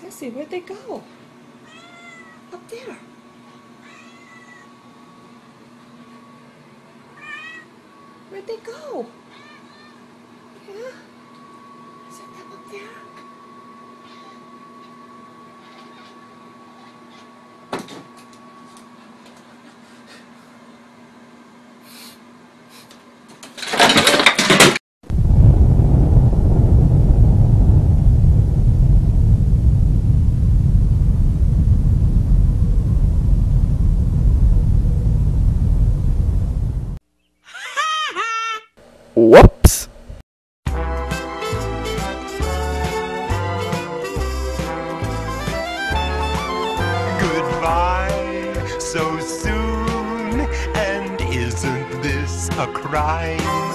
Sassy, where'd they go? Up there. Where'd they go? Yeah? Is that them up there? Whoops! Goodbye so soon, and isn't this a crime?